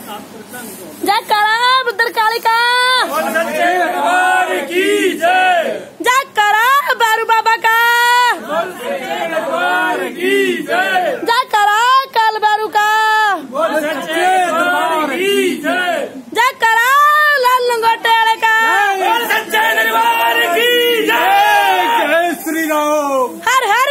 जयकारा भद्रकाली का जयकारा बारू बाबा का जयकारा काल बारू का जयकारा लाल लंगोटे वाले का श्री राम हर हर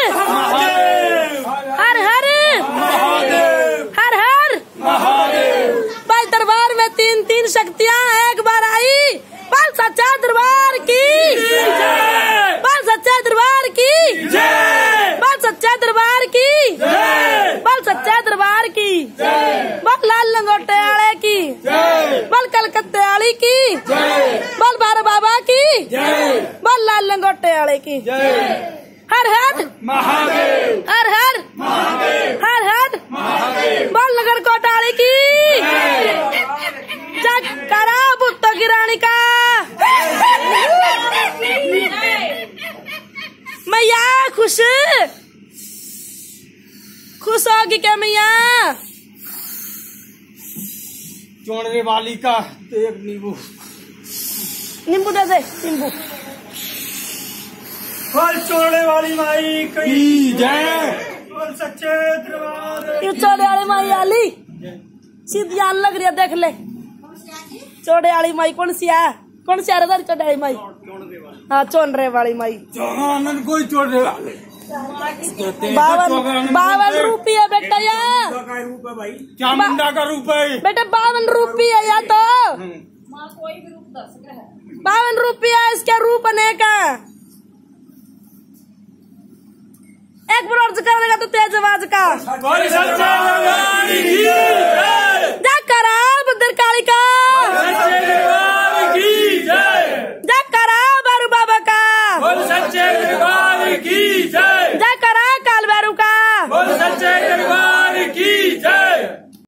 हर हर हर हर भाई दरबार में तीन तीन शक्तियाँ एक बार आई। बाल सच्चा दरबार की बाल सच्चा दरबार की बाल सच्चा दरबार की बाल सच्चा दरबार की बाल लाल लंगोटे वाले की बाल कलकत्ते वाली की बाल बार बाबा की बाल लाल लंगोटे वाले की। हर हर महादेव हर हर हर हर बाल नगर कोटाली की जयकारा बुत्तो की रानी का मैया खुश खुश होगी क्या मैया। चोड़ने वाली का एक नींबू नींबू दे दे नींबू। फल चोड़ने वाली माई की जय। सच्चे दरबार ये चौड़े वाली माई आली सीधी आन लग रही है देख ले। चौड़े वाली माई कौन सी है चौड़े वाली माई। हाँ चोनरे वाली माई आनंद कोई चोड़ने वाले 52 रुपये बेटा या क्या मुंडा का रूप है बेटा 52 रुपये या तो 52 रुपया इसका रूप बने का। एक बार अर्ज करेगा तो तेज आवाज का